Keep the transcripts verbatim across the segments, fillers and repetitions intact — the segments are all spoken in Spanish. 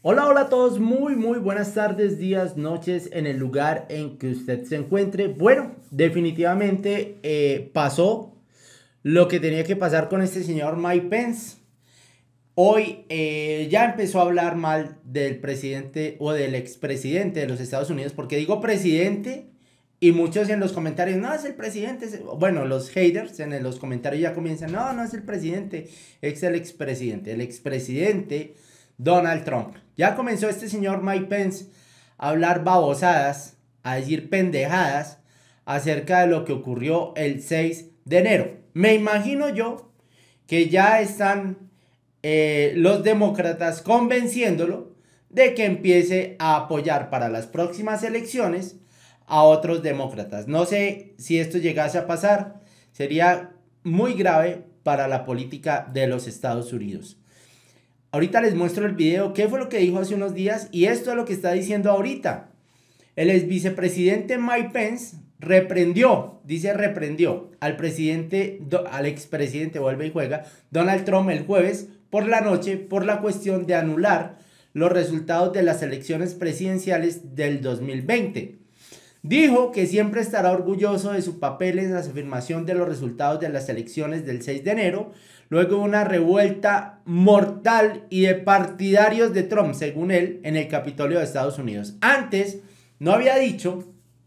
Hola, hola a todos, muy muy buenas tardes, días, noches en el lugar en que usted se encuentre. Bueno, definitivamente eh, pasó lo que tenía que pasar con este señor Mike Pence. Hoy eh, ya empezó a hablar mal del presidente o del expresidente de los Estados Unidos, porque digo presidente y muchos en los comentarios, no es el presidente, es- bueno, los haters en los comentarios ya comienzan, no, no es el presidente, es el expresidente, el expresidente Donald Trump. Ya comenzó este señor Mike Pence a hablar babosadas, a decir pendejadas acerca de lo que ocurrió el seis de enero. Me imagino yo que ya están eh, los demócratas convenciéndolo de que empiece a apoyar para las próximas elecciones a otros demócratas. No sé si esto llegase a pasar, sería muy grave para la política de los Estados Unidos. Ahorita les muestro el video, qué fue lo que dijo hace unos días y esto es lo que está diciendo ahorita. El ex vicepresidente Mike Pence reprendió, dice reprendió al presidente, al expresidente, vuelve y juega, Donald Trump el jueves por la noche por la cuestión de anular los resultados de las elecciones presidenciales del dos mil veinte. Dijo que siempre estará orgulloso de su papel en la afirmación de los resultados de las elecciones del seis de enero, luego de una revuelta mortal y de partidarios de Trump, según él, en el Capitolio de Estados Unidos. Antes no había dicho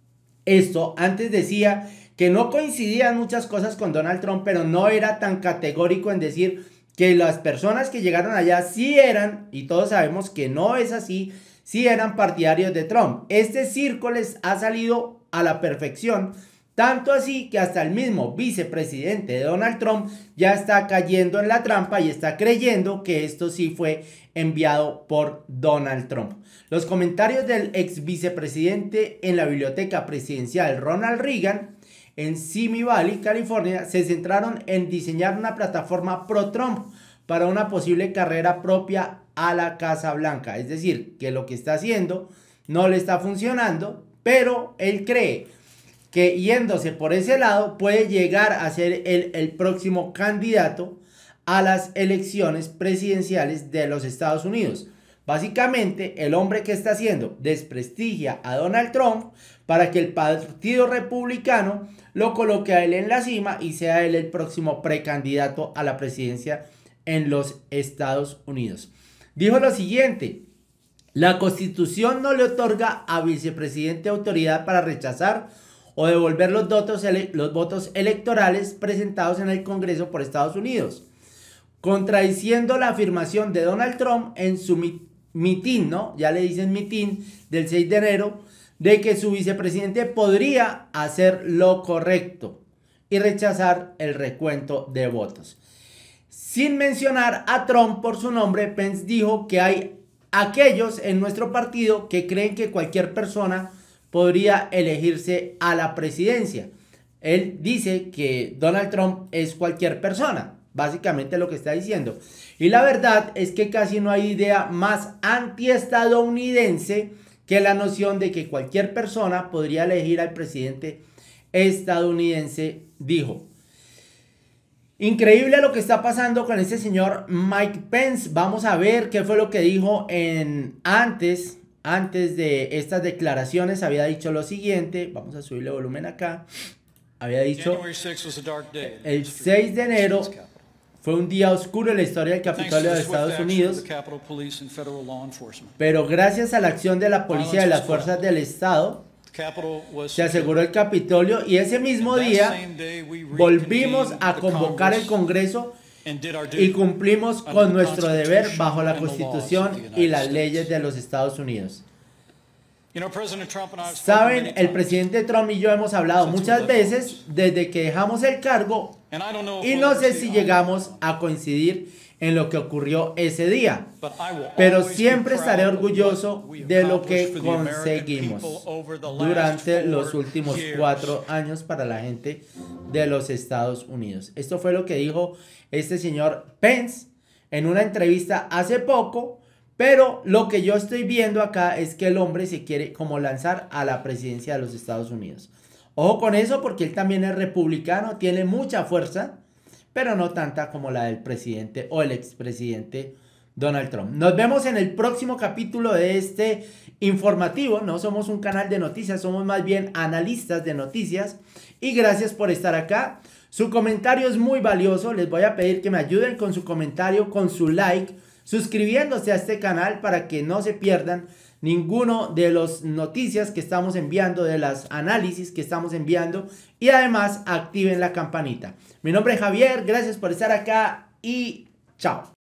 esto, antes decía que no coincidían muchas cosas con Donald Trump, pero no era tan categórico en decir que las personas que llegaron allá sí eran, y todos sabemos que no es así, sí eran partidarios de Trump. Este circo les ha salido a la perfección, tanto así que hasta el mismo vicepresidente de Donald Trump ya está cayendo en la trampa y está creyendo que esto sí fue enviado por Donald Trump. Los comentarios del ex vicepresidente en la biblioteca presidencial Ronald Reagan en Simi Valley, California, se centraron en diseñar una plataforma pro-Trump para una posible carrera propia a la Casa Blanca. Es decir, que lo que está haciendo no le está funcionando, pero él cree que yéndose por ese lado puede llegar a ser el, el próximo candidato a las elecciones presidenciales de los Estados Unidos. Básicamente, el hombre que está haciendo desprestigia a Donald Trump para que el Partido Republicano lo coloque a él en la cima y sea él el próximo precandidato a la presidencia en los Estados Unidos. Dijo lo siguiente: la Constitución no le otorga a vicepresidente autoridad para rechazar o devolver los votos, los votos electorales presentados en el Congreso por Estados Unidos, contradiciendo la afirmación de Donald Trump en su mitin, ¿no? Ya le dicen mitin del seis de enero, de que su vicepresidente podría hacer lo correcto y rechazar el recuento de votos. Sin mencionar a Trump por su nombre, Pence dijo que hay aquellos en nuestro partido que creen que cualquier persona podría elegirse a la presidencia. Él dice que Donald Trump es cualquier persona, básicamente lo que está diciendo. Y la verdad es que casi no hay idea más antiestadounidense que la noción de que cualquier persona podría elegir al presidente estadounidense, dijo. Increíble lo que está pasando con este señor Mike Pence. Vamos a ver qué fue lo que dijo en antes, antes de estas declaraciones. Había dicho lo siguiente. Vamos a subirle volumen acá. Había dicho el seis de enero fue un día oscuro en la historia del Capitolio de Estados Unidos, pero gracias a la acción de la policía y de las fuerzas del Estado se aseguró el Capitolio, y ese mismo día volvimos a convocar el Congreso y cumplimos con nuestro deber bajo la Constitución y las leyes de los Estados Unidos. Saben, el presidente Trump y yo hemos hablado muchas veces desde que dejamos el cargo y no sé si llegamos a coincidir en lo que ocurrió ese día, pero siempre estaré orgulloso de lo que conseguimos durante los últimos cuatro años para la gente de los Estados Unidos. Esto fue lo que dijo este señor Pence en una entrevista hace poco, pero lo que yo estoy viendo acá es que el hombre se quiere como lanzar a la presidencia de los Estados Unidos. Ojo con eso, porque él también es republicano, tiene mucha fuerza, pero no tanta como la del presidente o el expresidente Donald Trump. Nos vemos en el próximo capítulo de este informativo. No somos un canal de noticias, somos más bien analistas de noticias. Y gracias por estar acá. Su comentario es muy valioso. Les voy a pedir que me ayuden con su comentario, con su like, suscribiéndose a este canal para que no se pierdan ninguno de las noticias que estamos enviando, de las análisis que estamos enviando, y además activen la campanita. Mi nombre es Javier, gracias por estar acá y chao.